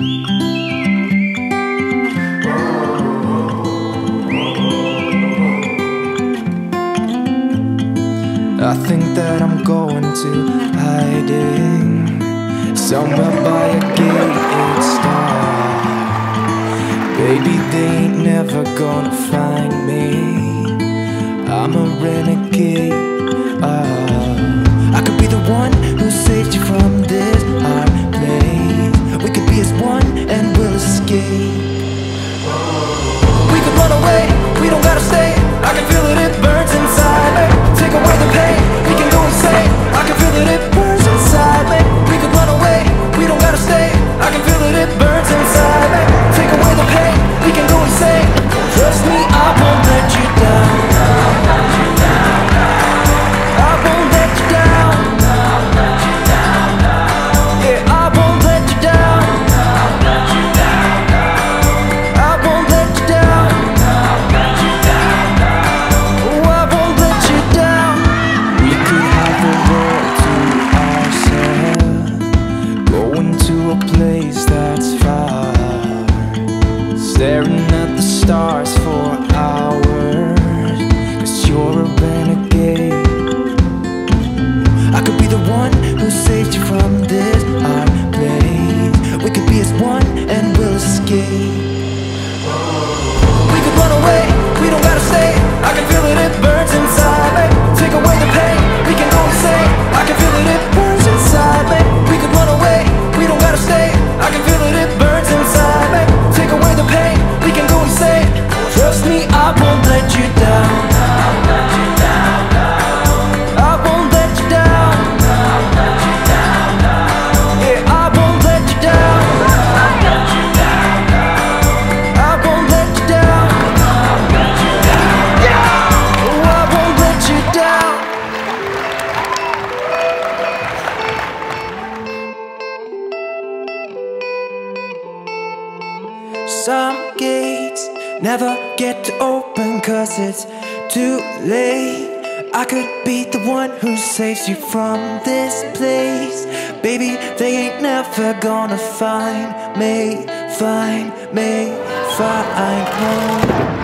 I think that I'm going to hiding somewhere by a gated star. Baby, they ain't never gonna find me. I'm a renegade. I could be the one who saved you from this hard place. We could be as one and we'll escape. We could run away, we don't gotta stay. I can feel it, it burns inside me. Take away the pain, we can go insane. I can feel it, it burns inside me. We could run away, we don't gotta stay. I can feel it, it burns inside me. Take away the pain, we can go insane. Trust me, I won't let you down. I won't let you down. Yeah, I won't let you down. I won't let you down. Oh, I won't let you down. We could have the world to ourselves, going to a place that's far, staring at the stars for hours. 'Cause you're a renegade. I could be the one who saved you from this hard place. We could be as one and we'll escape. We could run away, we don't gotta stay. I can feel it, it burns inside me. Take away the pain, we can go insane. I can feel it, it burns inside me. We could run away, we don't gotta stay. I can feel it, it burns inside me. Take away the pain, we can go insane. Trust me, I won't let you down. I won't let you down. Yeah, I won't let you down. I won't let you down. Oh, I won't let you down. Some gates never get to open 'cause it's too late. I could be the one who saves you from this place. Baby, they ain't never gonna find me, find me, find home.